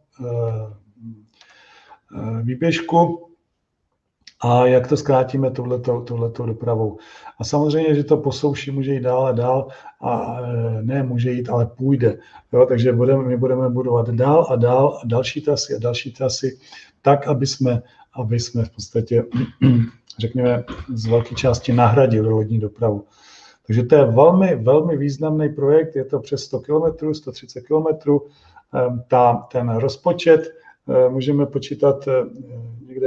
výběžku a jak to zkrátíme touhletou dopravou. A samozřejmě, že to po souši může jít dál a dál a ne může jít, ale půjde. Jo, takže my budeme budovat dál a dál a další trasy, tak, aby jsme v podstatě, řekněme, z velké části nahradili lodní dopravu. Takže to je velmi, velmi významný projekt, je to přes 100 km, 130 km. Ten rozpočet můžeme počítat někde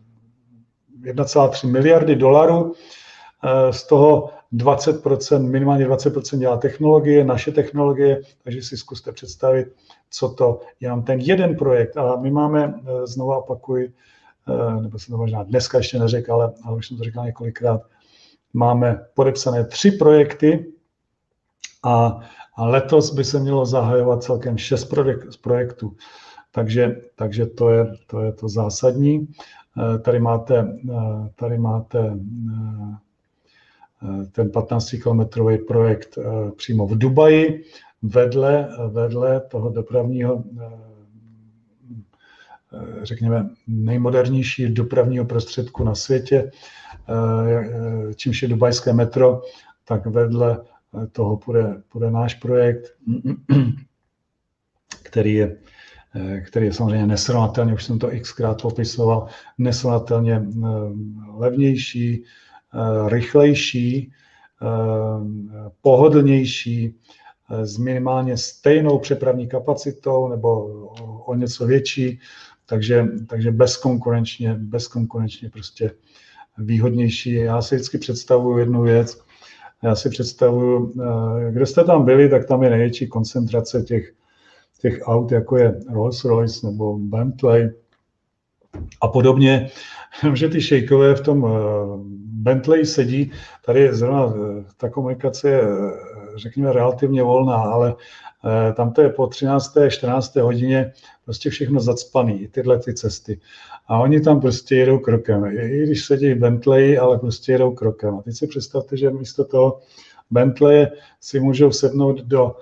1,3 miliardy dolarů, z toho 20%, minimálně 20% dělá technologie, naše technologie, takže si zkuste představit, co to je nám ten jeden projekt. A my máme, znovu opakuji, nebo jsem to možná dneska ještě neřekl, ale už jsem to říkal několikrát, máme podepsané 3 projekty a letos by se mělo zahajovat celkem 6 projektů. Takže to je to zásadní. Tady máte ten 15-kilometrový projekt přímo v Dubaji, vedle toho dopravního, řekněme, nejmodernějšího dopravního prostředku na světě, čímž je dubajské metro, tak vedle toho půjde náš projekt, který je samozřejmě nesrovnatelně, už jsem to xkrát popisoval, nesrovnatelně levnější, rychlejší, pohodlnější, s minimálně stejnou přepravní kapacitou nebo o něco větší, takže bezkonkurenčně prostě výhodnější. Já si vždycky představuju jednu věc. Já si představuju, kde jste tam byli, tak tam je největší koncentrace těch aut, jako je Rolls-Royce nebo Bentley a podobně, že ty šejkové v tom Bentley sedí, tady zrovna ta komunikace je, řekněme, relativně volná, ale tam to je po 13. 14. hodině prostě všechno zacpaný, i tyhle ty cesty. A oni tam prostě jedou krokem, i když sedí v Bentley, ale prostě jedou krokem. A teď si představte, že místo toho Bentley si můžou sednout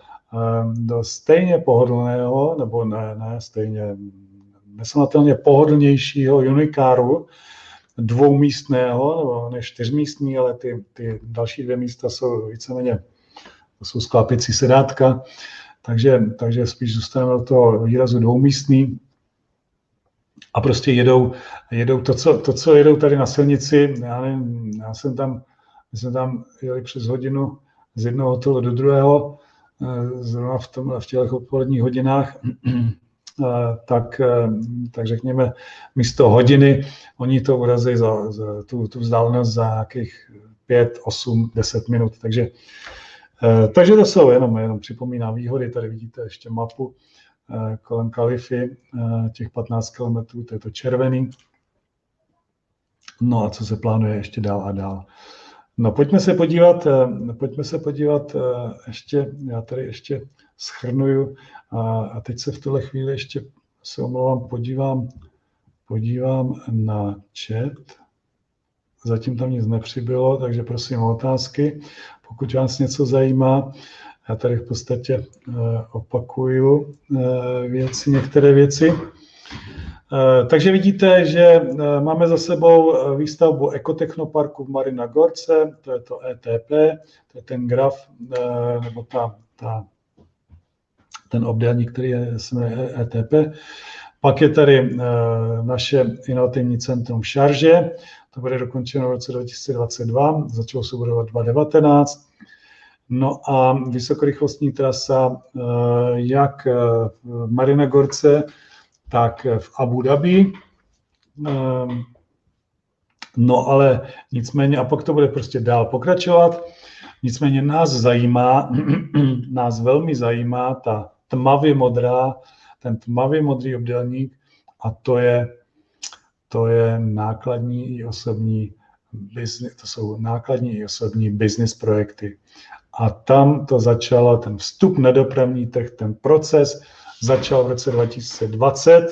do stejně pohodlného, nebo ne stejně nesrovnatelně pohodlnějšího unikáru, dvoumístného, nebo ne 4místný, ale ty další 2 místa jsou víceméně, to jsou sklápěcí sedátka, takže spíš zůstaneme od toho výrazu dvoumístný a prostě jedou to, co jedou tady na silnici. Já nevím, my jsme tam jeli přes hodinu z jednoho hotelu do druhého, zrovna v těch odpoledních hodinách, tak řekněme, místo hodiny, oni to urazí za tu vzdálenost za nějakých 5, 8, 10 minut. Takže to jsou jenom připomínám výhody. Tady vidíte ještě mapu kolem Kalify, těch 15 kilometrů, to je to červený. No a co se plánuje ještě dál a dál. No pojďme se podívat ještě, já tady ještě shrnuju a teď se v tuhle chvíli ještě se omlouvám, podívám na chat. Zatím tam nic nepřibylo, takže prosím o otázky. Pokud vás něco zajímá, já tady v podstatě opakuju některé věci. Takže vidíte, že máme za sebou výstavbu ekotechnoparku v Marina Gorce, to je to ETP, to je ten graf, nebo ten obdélník, který se jmenuje ETP. Pak je tady naše inovativní centrum v Šarže, to bude dokončeno v roce 2022, začalo se budovat 2019. No a vysokorychlostní trasa jak v Marina Gorce, tak v Abu Dhabi. No ale nicméně, a pak to bude prostě dál pokračovat. Nicméně nás velmi zajímá ta ten tmavě modrý obdélník a to je nákladní i osobní business, to jsou nákladní i osobní business projekty. A tam to začalo, ten vstup na dopravní trh, ten proces začal v roce 2020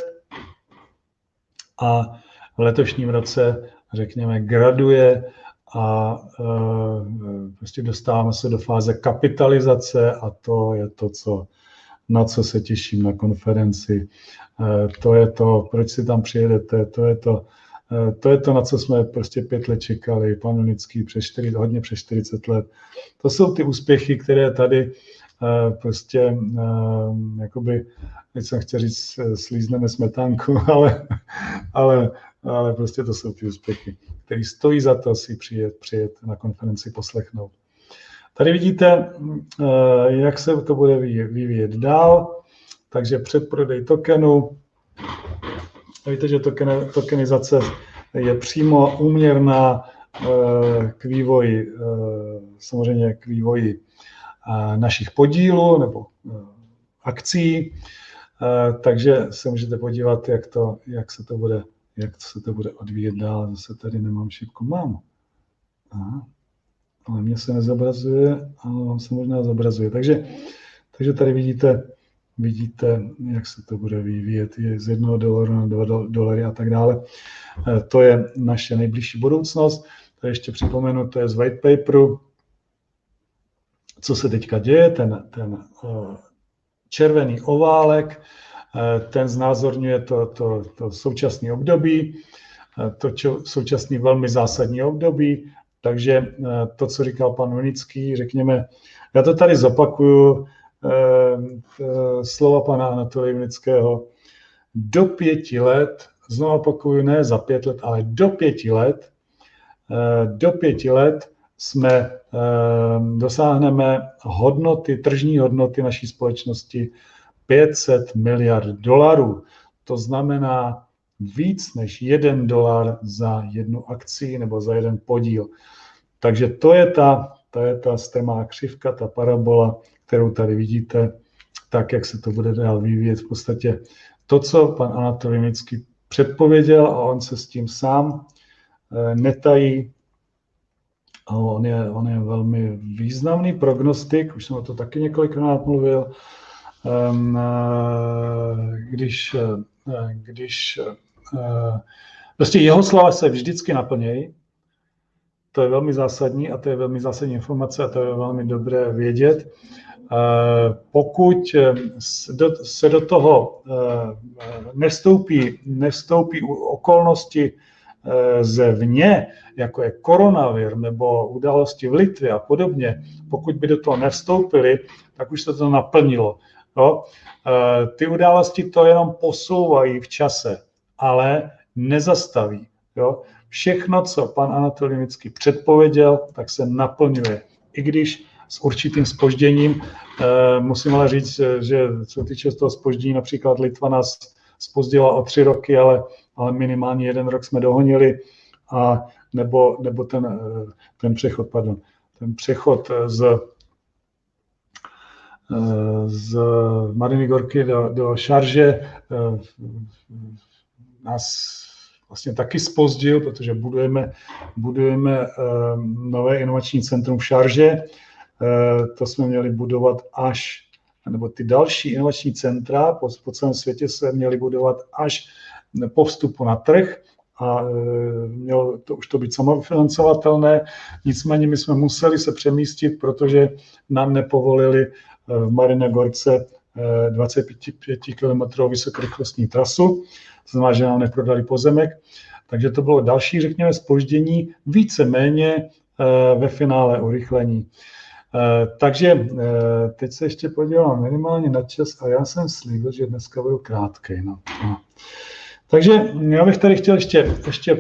a v letošním roce, řekněme, graduje a prostě dostáváme se do fáze kapitalizace a to je to, na co se těším na konferenci. To je to, proč si tam přijedete, to je to, na co jsme prostě 5 let čekali, pan Unický hodně přes 40 let. To jsou ty úspěchy, které tady prostě, jakoby, teď jsem chtěl říct, slízneme smetánku, ale prostě to jsou ty úspěchy, které stojí za to si přijet na konferenci poslechnout. Tady vidíte, jak se to bude vyvíjet dál, takže předprodej tokenu. Víte, že tokenizace je přímo úměrná k vývoji, samozřejmě k vývoji našich podílů nebo akcí, takže se můžete podívat, jak se to bude odvíjet dál. Zase tady nemám šipku, mám. Aha. Ale mně se nezobrazuje, ale vám se možná zobrazuje. Takže tady vidíte, jak se to bude vyvíjet, je z $1 na $2 a tak dále. To je naše nejbližší budoucnost. To ještě připomenu, to je z white paperu, co se teďka děje, ten červený oválek, ten znázorňuje to současné období, současný velmi zásadní období. Takže to, co říkal pan Unický, řekněme, já to tady zopakuju, slova pana Anatolia Unického, do 5 let, znovu opakuju, ne za 5 let, ale do 5 let dosáhneme tržní hodnoty naší společnosti $500 miliard. To znamená víc než $1 za jednu akci nebo za jeden podíl. Takže to je ta strmá křivka, ta parabola, kterou tady vidíte, tak, jak se to bude dál vyvíjet. V podstatě to, co pan Anatolij Unický předpověděl, a on se s tím sám netají. A on je velmi významný prognostik, už jsem o to taky několikrát mluvil, když prostě jeho slova se vždycky naplnějí. To je velmi zásadní a to je velmi zásadní informace a to je velmi dobré vědět. Pokud se do toho nevstoupí okolnosti zevně, jako je koronavir nebo události v Litvě a podobně, pokud by do toho nevstoupili, tak už se to naplnilo. Jo? Ty události to jenom posouvají v čase, ale nezastaví. Jo? Všechno, co pan Anatolij Unický předpověděl, tak se naplňuje. I když s určitým zpožděním, musím ale říct, že co týče toho zpoždění, například Litva nás zpozdila o 3 roky, ale minimálně 1 rok jsme dohonili, a nebo ten přechod z Mariny Gorky do Šarže nás vlastně taky zpozdil, protože budujeme nové inovační centrum v Šarže. To jsme měli budovat nebo ty další inovační centra po celém světě se měly budovat až po vstupu na trh a mělo to už to být samofinancovatelné. Nicméně my jsme museli se přemístit, protože nám nepovolili v Marina Gorce 25 km vysokorychlostní trasu. to znamená, že nám neprodali pozemek, takže to bylo další, řekněme, zpoždění, víceméně ve finále urychlení. Takže teď se ještě podívám minimálně na čas a já jsem slíbil, že dneska budu krátkej. No. Takže já bych tady chtěl ještě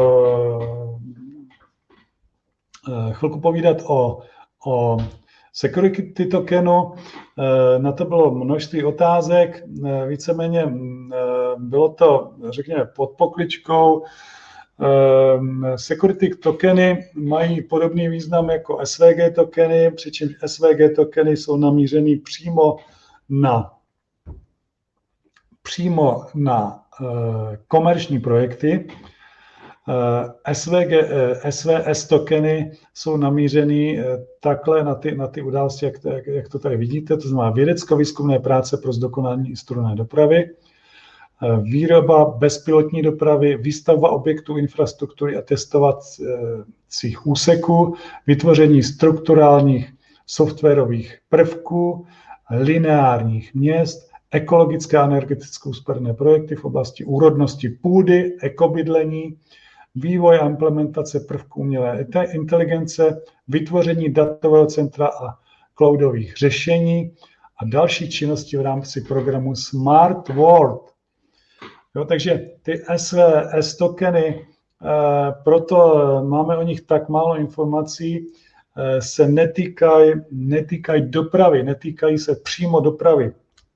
chvilku povídat o security tokenu. Na to bylo množství otázek, víceméně bylo to, řekněme, pod pokličkou. Security tokeny mají podobný význam jako SVG tokeny, přičemž SVG tokeny jsou namířený přímo na komerční projekty. SVS tokeny jsou namířený takhle na ty události, jak to tady vidíte, to znamená vědecko-výzkumné práce pro zdokonalení strunné dopravy, výroba bezpilotní dopravy, výstavba objektů infrastruktury a testovacích úseků, vytvoření strukturálních softwarových prvků, lineárních měst, ekologické a energetické úsporné projekty v oblasti úrodnosti půdy, ekobydlení, vývoj a implementace prvků umělé inteligence, vytvoření datového centra a cloudových řešení a další činnosti v rámci programu Smart World. Jo, takže ty SVS tokeny, proto máme o nich tak málo informací, se netýkají dopravy, netýkají se přímo dopravy.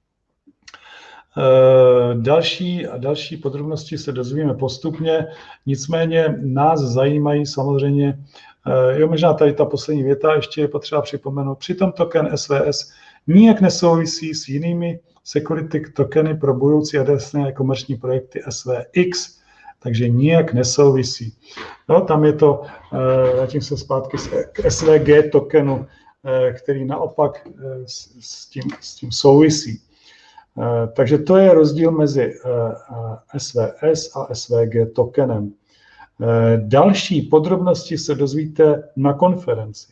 Další podrobnosti se dozvíme postupně, nicméně nás zajímají samozřejmě, možná tady ta poslední věta ještě je potřeba připomenout, přitom token SVS nijak nesouvisí s jinými security tokeny pro budoucí adresné komerční projekty SVX, takže nijak nesouvisí. No, tam je to, vrátím se zpátky k SVG tokenu, který naopak s tím souvisí. Takže to je rozdíl mezi SVS a SVG tokenem. Další podrobnosti se dozvíte na konferenci.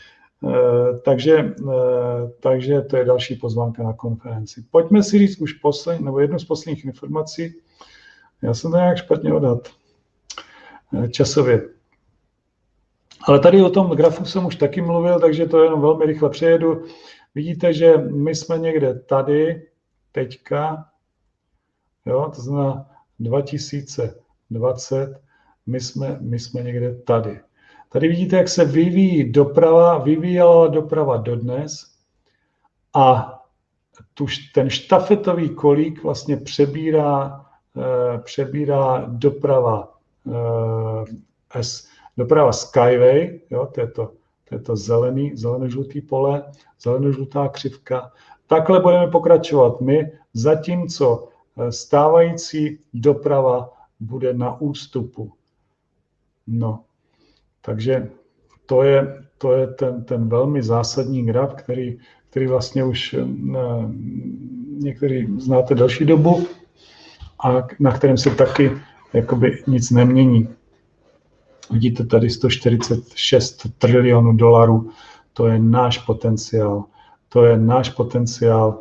Takže to je další pozvánka na konferenci. Pojďme si říct už jednu z posledních informací. Já jsem to nějak špatně odhad časově. Ale tady o tom grafu jsem už taky mluvil, takže to jenom velmi rychle přejedu. Vidíte, že my jsme někde tady, teďka, jo, to znamená 2020, my jsme někde tady. Tady vidíte, jak se vyvíjela doprava dodnes a ten štafetový kolík vlastně přebírá doprava Skyway, jo, to je to zeleno-žlutý pole, zeleno-žlutá křivka. Takhle budeme pokračovat my, zatímco stávající doprava bude na ústupu. No, takže to je ten velmi zásadní graf, který vlastně už některý znáte další dobu a na kterém se taky jakoby nic nemění. Vidíte tady 146 trilionů dolarů, to je náš potenciál. To je náš potenciál,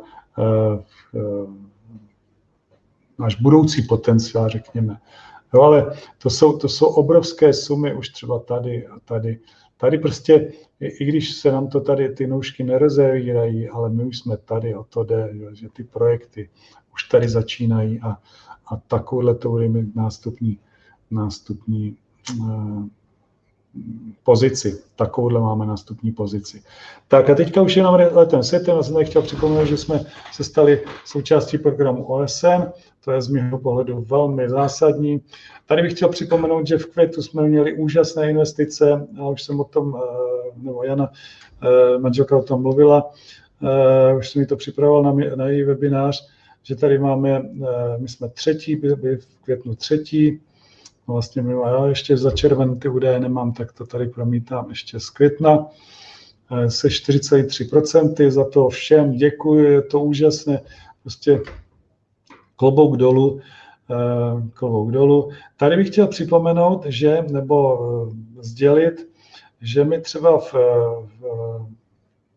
náš budoucí potenciál, řekněme. No, ale to jsou obrovské sumy už třeba tady a tady. Tady prostě, i když se nám to tady ty nůžky nerozevírají, ale my už jsme tady, o to jde, že ty projekty už tady začínají a takovouhle to bude mít nástupní pozici. Takovouhle máme nástupní pozici. Tak a teďka už jenom letem světem, já jsem tady chtěl připomenout, že jsme se stali součástí programu OSN, to je z mého pohledu velmi zásadní. Tady bych chtěl připomenout, že v květnu jsme měli úžasné investice, a už jsem o tom, nebo Jana, manželka o tom mluvila, už jsem mi to připravoval na její webinář, že tady máme, my jsme třetí, byli v květnu třetí, vlastně já ještě za červen ty údaje nemám, tak to tady promítám ještě z května, se 4,3%, za to všem děkuji, je to úžasné, prostě klobouk dolů. Tady bych chtěl připomenout, nebo sdělit, že my třeba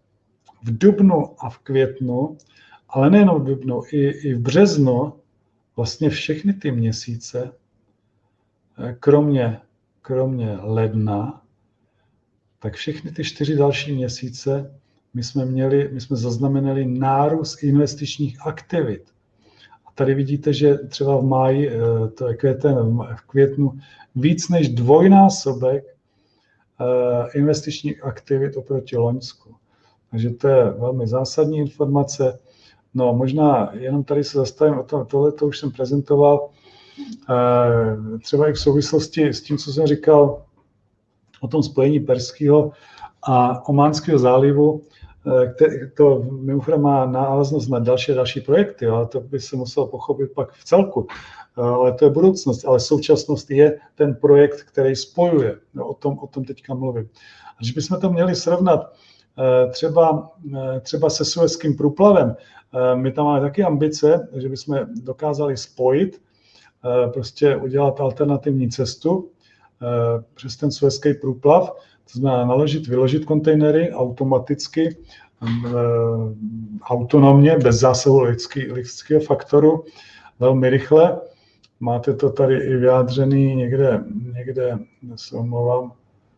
v dubnu a v květnu, ale nejenom v dubnu, i v březnu vlastně všechny ty měsíce, kromě ledna, tak všechny ty 4 další měsíce my jsme zaznamenali nárůst investičních aktivit. A tady vidíte, že třeba v máji, to je v květnu, víc než dvojnásobek investičních aktivit oproti loňsku. Takže to je velmi zásadní informace. No možná jenom tady se zastavím o tom, tohle to už jsem prezentoval, třeba i v souvislosti s tím, co jsem říkal o tom spojení Perského a Ománského zálivu. To mimochodem má návaznost na další projekty, ale to by se muselo pochopit pak v celku. Ale to je budoucnost, ale současnost je ten projekt, který spojuje. No, o tom teďka mluvím. A když bychom to měli srovnat třeba se Suezským průplavem, my tam máme taky ambice, že bychom dokázali spojit, prostě udělat alternativní cestu přes ten Suezský průplav, to znamená vyložit kontejnery automaticky, autonomně, bez zásahu lidského faktoru, velmi rychle. Máte to tady i vyjádřený někde se omlouvám,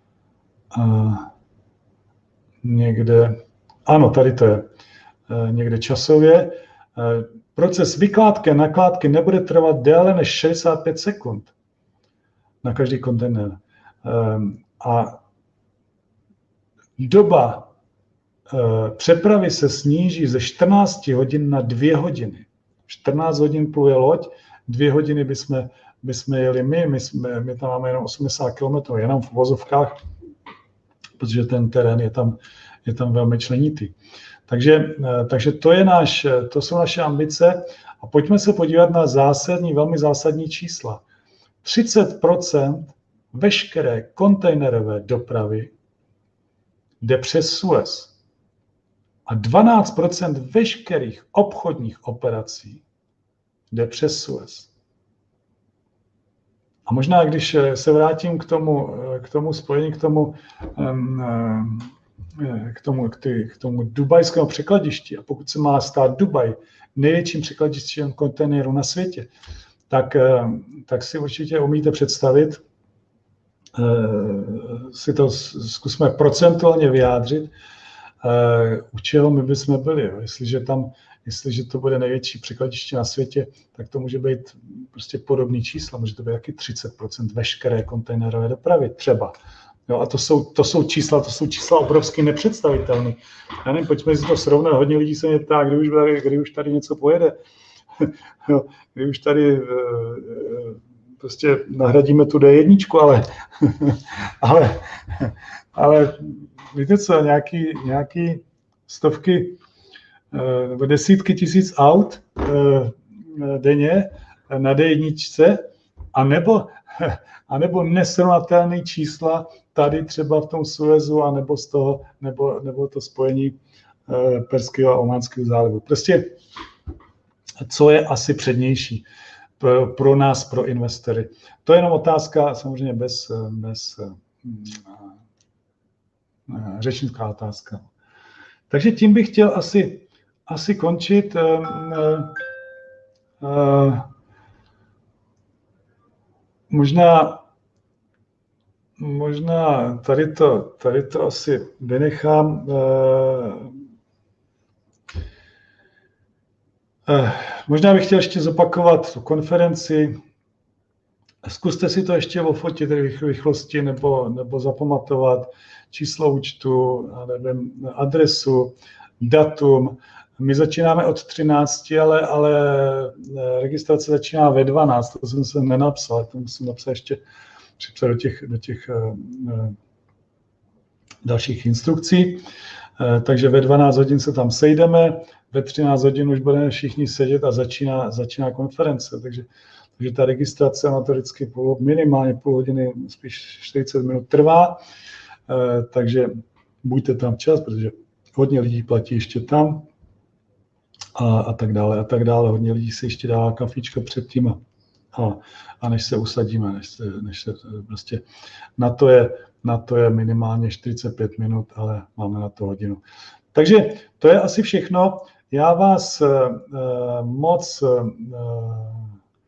ano, tady to je, někde časově. Proces vykládky a nakládky nebude trvat déle než 65 sekund na každý kontejner. A doba přepravy se sníží ze 14 hodin na 2 hodiny. 14 hodin pluje loď, 2 hodiny bychom jeli my tam máme jenom 80 km, jenom v vozovkách, protože ten terén je tam velmi členitý. Takže to jsou naše ambice a pojďme se podívat na velmi zásadní čísla. 30% veškeré kontejnerové dopravy jde přes Suez a 12% veškerých obchodních operací jde přes Suez. A možná, když se vrátím k tomu spojení, k tomu dubajskému překladišti, a pokud se má stát Dubaj největším překladištěm kontejnerů na světě, tak si určitě umíte představit, si to zkusme procentuálně vyjádřit, u čeho my bychom byli. Jestliže to bude největší překladiště na světě, tak to může být prostě podobný čísla, může to být taky 30% veškeré kontejnerové dopravy třeba. Jo, a to jsou čísla obrovsky nepředstavitelné. Já nevím, pojďme si to srovnat, hodně lidí se mě ptá, kdy už tady něco pojede, jo, kdy už tady prostě nahradíme tu D1, ale víte co, nějaký stovky nebo desítky tisíc aut denně na D1, anebo nesrovnatelné čísla tady třeba v tom Suezu, nebo to spojení Perského a Ománského zálivu. Prostě co je asi přednější pro nás, pro investory. To je jenom otázka, samozřejmě bez řečnická otázka. Takže tím bych chtěl asi končit. Možná tady to asi vynechám. Možná bych chtěl ještě zopakovat tu konferenci. Zkuste si to ještě ofotit v rychlosti nebo zapamatovat číslo účtu, nevím, adresu, datum. My začínáme od 13, ale registrace začíná ve 12, to jsem se nenapsal, to musím napsat ještě připsat do těch dalších instrukcí. Takže ve 12 hodin se tam sejdeme, ve 13 hodin už budeme všichni sedět a začíná konference. Takže ta registrace na to vždycky minimálně půl hodiny, spíš 40 minut trvá. Takže buďte tam včas, protože hodně lidí platí ještě tam a tak dále. Hodně lidí si ještě dává kafíčko předtím a než se usadíme, než se prostě na to je minimálně 45 minut, ale máme na to hodinu. Takže to je asi všechno. Já vás moc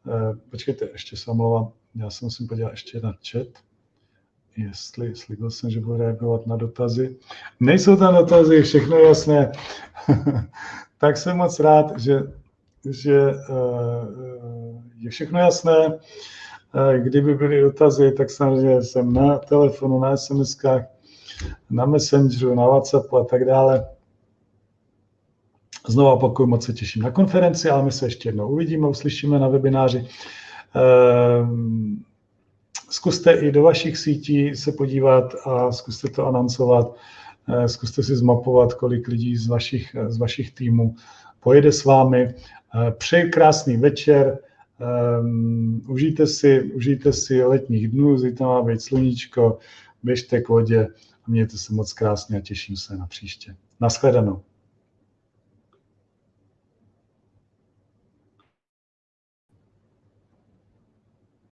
Počkejte, ještě se omlouvám, já se musím podívat ještě na chat, jestli slíbil jsem, že budu reagovat na dotazy. Nejsou tam dotazy, všechno je jasné. Tak jsem moc rád, že je všechno jasné. Kdyby byly dotazy, tak samozřejmě jsem na telefonu, na SMS-kách, na Messengeru, na WhatsAppu a tak dále. Znovu opakuju, moc se těším na konferenci, ale my se ještě jednou uvidíme, uslyšíme na webináři. Zkuste i do vašich sítí se podívat a zkuste to anoncovat. Zkuste si zmapovat, kolik lidí z vašich týmů pojede s vámi. Přeji krásný večer, užijte si letních dnů, zítra má být sluníčko, běžte k vodě a mějte se moc krásně a těším se na příště. Nashledanou.